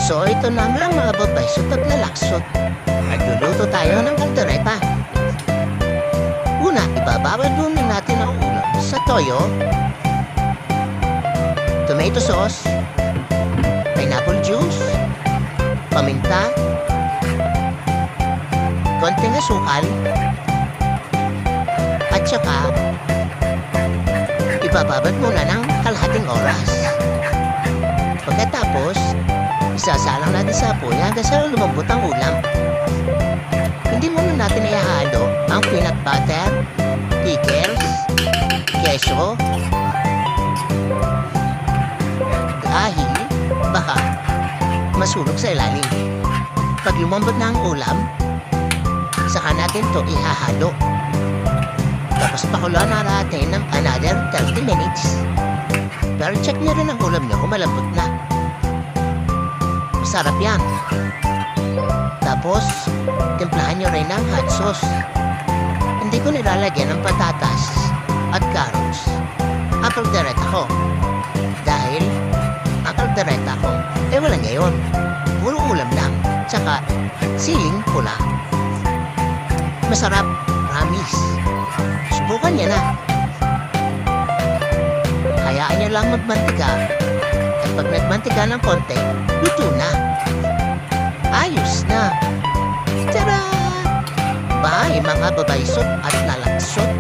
So ito na nga mga babaysot at lalaksot. Nagluluto tayo ng kaldereta. Una, ibabawal muna natin ang ulam sa toyo, tomato sauce, pineapple juice, paminta, konting asukal, at saka ibababad muna ng kalahating oras. Pagkatapos, isasalang natin sa apoy hanggang sa lumambot ang ulam. Hindi muna natin ihahalo ang peanut butter, pickles, keso, dahil baka masunog sa ilalim. Pag lumambot na ang ulam, saka natin to ihahalo. Tapos pakuluan na natin ng another 30 minutes. Pero check nyo rin ang ulam nyo kung malambot na. Masarap yan. Tapos, timplahan nyo rin ng hot sauce. Hindi ko nilalagyan ng patatas at carrots ang kaldereta ko. Dahil, ang kaldereta ko, wala ngayon. Puro ulam lang, tsaka siling pula. Masarap, promise. Subukan niya na. Hayaan niya lang magmantika. At pag nagmantika ng konti, luto na. Ayos na. Tara! Bye mga babaysot at lalaksot.